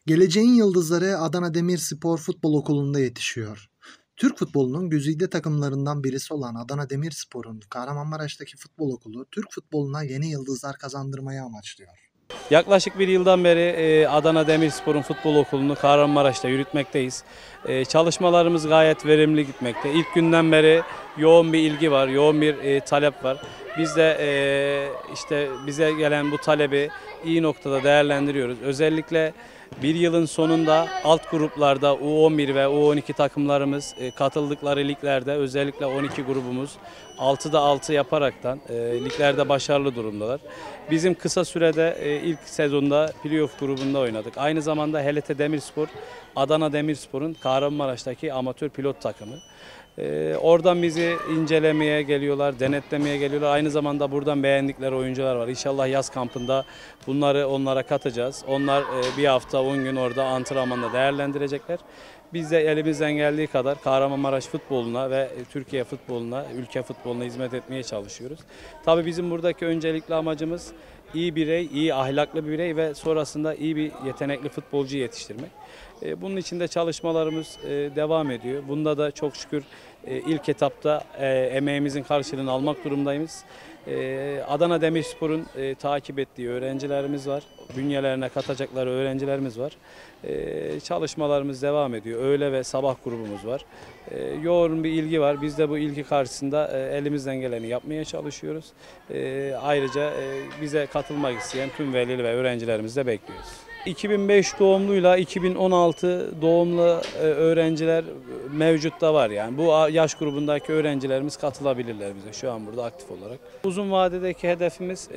Geleceğin yıldızları Adana Demirspor Futbol Okulu'nda yetişiyor. Türk futbolunun güzide takımlarından birisi olan Adana Demirspor'un Kahramanmaraş'taki futbol okulu Türk futboluna yeni yıldızlar kazandırmayı amaçlıyor. Yaklaşık bir yıldan beri Adana Demirspor'un futbol okulunu Kahramanmaraş'ta yürütmekteyiz. Çalışmalarımız gayet verimli gitmekte. İlk günden beri yoğun bir ilgi var, yoğun bir talep var. Biz de işte bize gelen bu talebi iyi noktada değerlendiriyoruz. Özellikle bir yılın sonunda alt gruplarda U11 ve U12 takımlarımız katıldıkları liglerde özellikle 12 grubumuz 6'da 6 yaparaktan liglerde başarılı durumdalar. Bizim kısa sürede ilk sezonda playoff grubunda oynadık. Aynı zamanda HLT Demirspor, Adana Demirspor'un Kahramanmaraş'taki amatör pilot takımı. Oradan bizi incelemeye geliyorlar, denetlemeye geliyorlar. Aynı zamanda buradan beğendikleri oyuncular var. İnşallah yaz kampında bunları onlara katacağız. Onlar bir hafta 10 gün orada antrenmanda değerlendirecekler. Biz de elimizden geldiği kadar Kahramanmaraş futboluna ve Türkiye futboluna, ülke futboluna hizmet etmeye çalışıyoruz. Tabii bizim buradaki öncelikli amacımız iyi birey, iyi ahlaklı bir birey ve sonrasında iyi bir yetenekli futbolcu yetiştirmek. Bunun için de çalışmalarımız devam ediyor. Bunda da çok şükür ilk etapta emeğimizin karşılığını almak durumdayız. Adana Demirspor'un takip ettiği öğrencilerimiz var. Bünyelerine katacakları öğrencilerimiz var. Çalışmalarımız devam ediyor. Öğle ve sabah grubumuz var. Yoğun bir ilgi var. Biz de bu ilgi karşısında elimizden geleni yapmaya çalışıyoruz. Ayrıca bize katılmak isteyen tüm veli ve öğrencilerimizi de bekliyoruz. 2005 doğumluyla 2016 doğumlu öğrenciler mevcutta var yani. Bu yaş grubundaki öğrencilerimiz katılabilirler bize şu an burada aktif olarak. Uzun vadedeki hedefimiz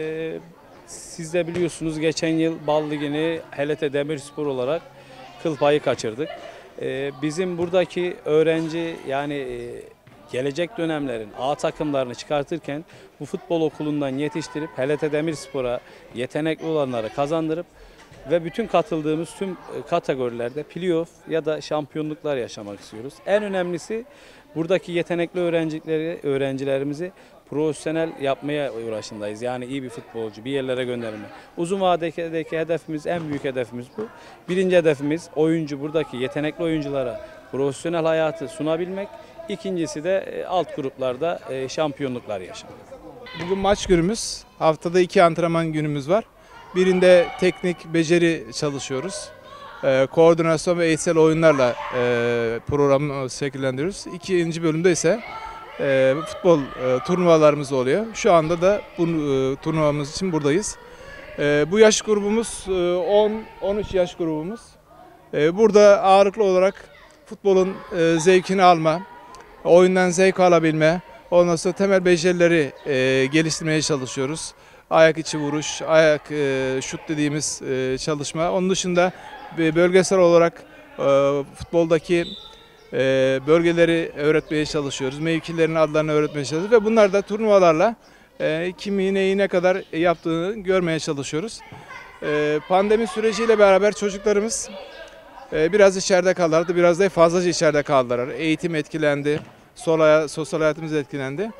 siz de biliyorsunuz geçen yıl Bal Ligi'ni HLT Demirspor olarak kıl payı kaçırdık. Bizim buradaki öğrenci yani gelecek dönemlerin A takımlarını çıkartırken bu futbol okulundan yetiştirip HLT Demirspor'a yetenekli olanları kazandırıp ve bütün katıldığımız tüm kategorilerde playoff ya da şampiyonluklar yaşamak istiyoruz. En önemlisi buradaki yetenekli öğrencilerimizi profesyonel yapmaya uğraşındayız. Yani iyi bir futbolcu, bir yerlere gönderme. Uzun vadedeki hedefimiz, en büyük hedefimiz bu. Birinci hedefimiz buradaki yetenekli oyunculara profesyonel hayatı sunabilmek. İkincisi de alt gruplarda şampiyonluklar yaşamak. Bugün maç günümüz. Haftada 2 antrenman günümüz var. Birinde teknik beceri çalışıyoruz. Koordinasyon ve eğitsel oyunlarla programı şekillendiriyoruz. İkinci bölümde ise futbol turnuvalarımız oluyor. Şu anda da bu turnuvamız için buradayız. Bu yaş grubumuz 10-13 yaş grubumuz. Burada ağırlıklı olarak futbolun zevkini alma, oyundan zevk alabilme, ondan sonra temel becerileri geliştirmeye çalışıyoruz. Ayak içi vuruş, ayak şut dediğimiz çalışma. Onun dışında bölgesel olarak futboldaki bölgeleri öğretmeye çalışıyoruz. Mevkilerin adlarını öğretmeye çalışıyoruz ve bunlar da turnuvalarla kimi neyi ne kadar yaptığını görmeye çalışıyoruz. Pandemi süreciyle beraber çocuklarımız biraz içeride kaldılar, biraz da fazlaca içeride kaldılar. Eğitim etkilendi, sosyal hayatımız etkilendi.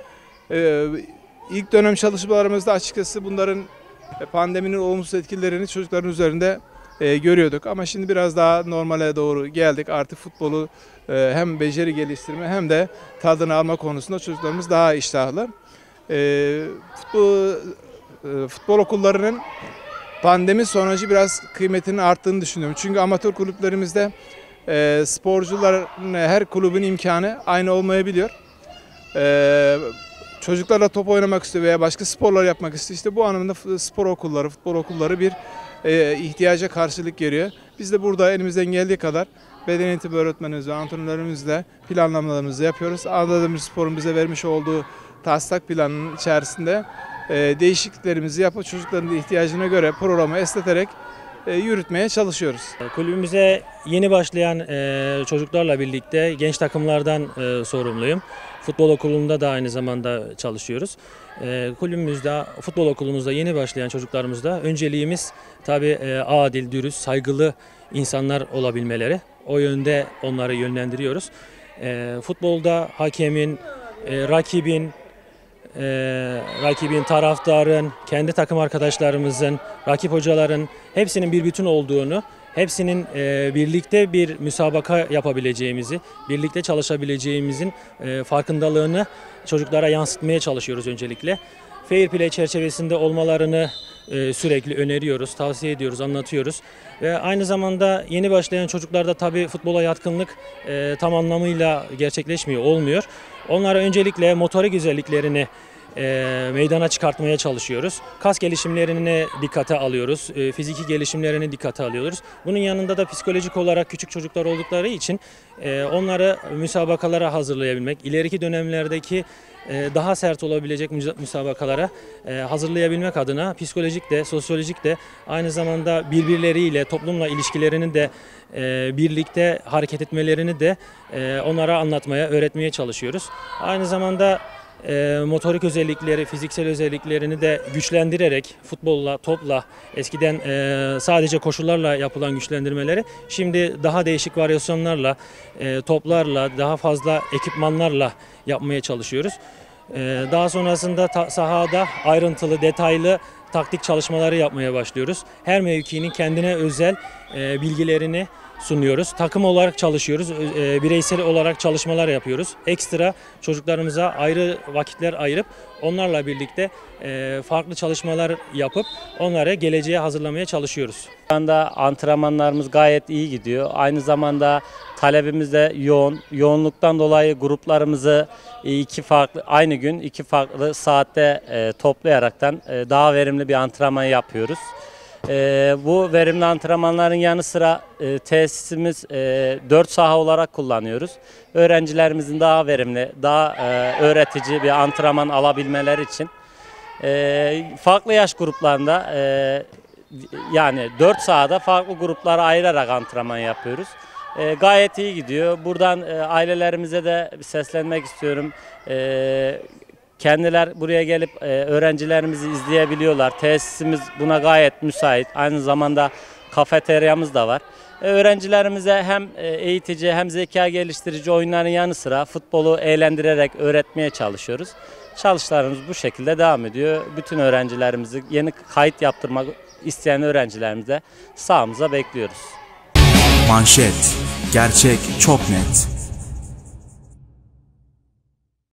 İlk dönem çalışmalarımızda açıkçası bunların pandeminin olumsuz etkilerini çocukların üzerinde görüyorduk. Ama şimdi biraz daha normale doğru geldik. Artık futbolu hem beceri geliştirme hem de tadını alma konusunda çocuklarımız daha iştahlı. Futbol okullarının pandemi sonracı biraz kıymetinin arttığını düşünüyorum. Çünkü amatör kulüplerimizde sporcuların her kulübün imkanı aynı olmayabiliyor. Çocuklarla top oynamak istiyor veya başka sporlar yapmak istiyor. İşte bu anlamda spor okulları, futbol okulları bir ihtiyaca karşılık geliyor. Biz de burada elimizden geldiği kadar beden eğitimi öğretmenimiz ve antrenörlerimizle planlamalarımızı yapıyoruz. Adana Demirspor'un bize vermiş olduğu taslak planının içerisinde değişikliklerimizi yapıp çocukların ihtiyacına göre programı esneterek yürütmeye çalışıyoruz. Kulübümüze yeni başlayan çocuklarla birlikte genç takımlardan sorumluyum. Futbol okulunda da aynı zamanda çalışıyoruz. Kulübümüzde, futbol okulumuzda yeni başlayan çocuklarımızda önceliğimiz tabii adil, dürüst, saygılı insanlar olabilmeleri. O yönde onları yönlendiriyoruz. Futbolda hakemin, rakibin, taraftarın, kendi takım arkadaşlarımızın, rakip hocaların hepsinin bir bütün olduğunu hepsinin birlikte bir müsabaka yapabileceğimizi, birlikte çalışabileceğimizin farkındalığını çocuklara yansıtmaya çalışıyoruz öncelikle. Fair play çerçevesinde olmalarını sürekli öneriyoruz, tavsiye ediyoruz, anlatıyoruz. Ve aynı zamanda yeni başlayan çocuklarda tabii futbola yatkınlık tam anlamıyla gerçekleşmiyor, olmuyor. Onlara öncelikle motorik özelliklerini meydana çıkartmaya çalışıyoruz. Kas gelişimlerini dikkate alıyoruz, fiziki gelişimlerini dikkate alıyoruz. Bunun yanında da psikolojik olarak küçük çocuklar oldukları için onları müsabakalara hazırlayabilmek, ileriki dönemlerdeki daha sert olabilecek müsabakalara hazırlayabilmek adına psikolojik de, sosyolojik de aynı zamanda birbirleriyle, toplumla ilişkilerini de birlikte hareket etmelerini de onlara anlatmaya, öğretmeye çalışıyoruz. Aynı zamanda motorik özellikleri, fiziksel özelliklerini de güçlendirerek futbolla, topla, eskiden sadece koşularla yapılan güçlendirmeleri şimdi daha değişik varyasyonlarla, toplarla, daha fazla ekipmanlarla yapmaya çalışıyoruz. Daha sonrasında sahada ayrıntılı, detaylı taktik çalışmaları yapmaya başlıyoruz. Her mevkinin kendine özel bilgilerini sunuyoruz. Takım olarak çalışıyoruz. Bireysel olarak çalışmalar yapıyoruz. Ekstra çocuklarımıza ayrı vakitler ayırıp onlarla birlikte farklı çalışmalar yapıp onları geleceğe hazırlamaya çalışıyoruz. Şu anda antrenmanlarımız gayet iyi gidiyor. Aynı zamanda talebimiz de yoğun. Yoğunluktan dolayı gruplarımızı aynı gün iki farklı saatte toplayaraktan daha verimli bir antrenman yapıyoruz. Bu verimli antrenmanların yanı sıra tesisimiz 4 saha olarak kullanıyoruz. Öğrencilerimizin daha verimli, daha öğretici bir antrenman alabilmeleri için farklı yaş gruplarında yani 4 sahada farklı gruplara ayırarak antrenman yapıyoruz. Gayet iyi gidiyor. Buradan ailelerimize de seslenmek istiyorum. Kendiler buraya gelip öğrencilerimizi izleyebiliyorlar. Tesisimiz buna gayet müsait. Aynı zamanda kafeteryamız da var. Öğrencilerimize hem eğitici hem zeka geliştirici oyunların yanı sıra futbolu eğlendirerek öğretmeye çalışıyoruz. Çalışmalarımız bu şekilde devam ediyor. Bütün öğrencilerimizi yeni kayıt yaptırmak isteyen öğrencilerimizi de sahamıza bekliyoruz. Manşet. Gerçek çok net.